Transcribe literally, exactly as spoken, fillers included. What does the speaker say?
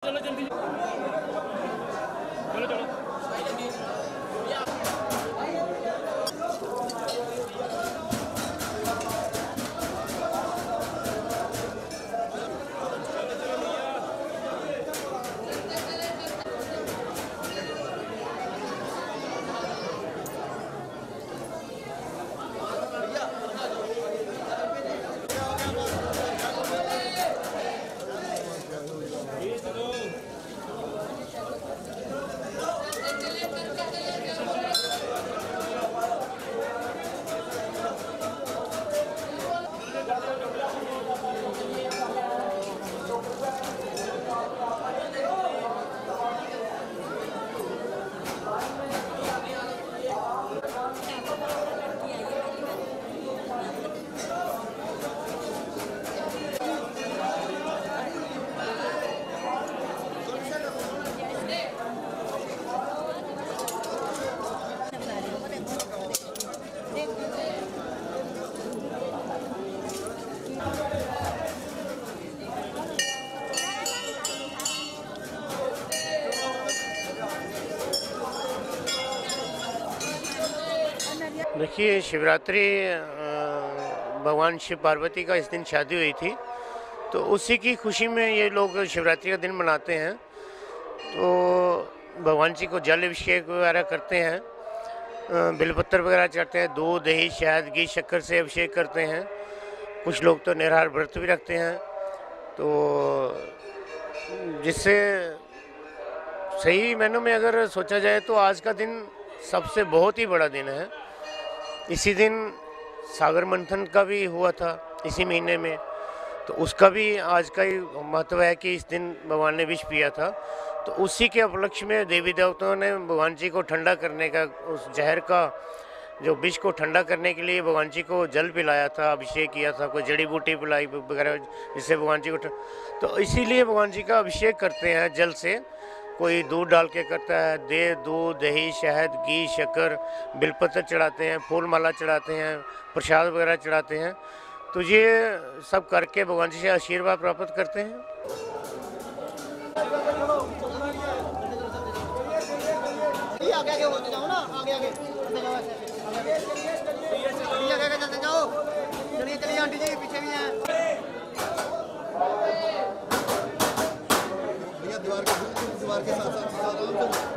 चलो जल्दी चलो चलो देखिए, शिवरात्रि भगवान शिव पार्वती का इस दिन शादी हुई थी, तो उसी की खुशी में ये लोग शिवरात्रि का दिन मनाते हैं। तो भगवान जी को जल अभिषेक वगैरह करते हैं, बेलपत्र वगैरह चढ़ते हैं, दूध दही शहद घी शक्कर से अभिषेक करते हैं। कुछ लोग तो निराहार व्रत भी रखते हैं, तो जिससे सही मायनों में अगर सोचा जाए तो आज का दिन सबसे बहुत ही बड़ा दिन है। इसी दिन सागर मंथन का भी हुआ था इसी महीने में, तो उसका भी आज का ही महत्व है कि इस दिन भगवान ने विष पिया था। तो उसी के उपलक्ष्य में देवी देवताओं ने भगवान जी को ठंडा करने का, उस जहर का जो विष को ठंडा करने के लिए भगवान जी को जल पिलाया था, अभिषेक किया था, कोई जड़ी बूटी पिलाई वगैरह, जिससे भगवान जी को, तो इसीलिए भगवान जी का अभिषेक करते हैं जल से। कोई दूध डाल के करता है, दे दूध दही शहद घी शक्कर बिलपत्र चढ़ाते हैं, फूल माला चढ़ाते हैं, प्रसाद वगैरह चढ़ाते हैं। तो ये सब करके भगवान जी से आशीर्वाद प्राप्त करते हैं। आगे आगे होते जाओ ना, आगे आगे चलिए आगे चलते जाओ, चलिए चलिए आंटी जी पीछे भी हैं। भैया दीवार के दीवार के साथ साथ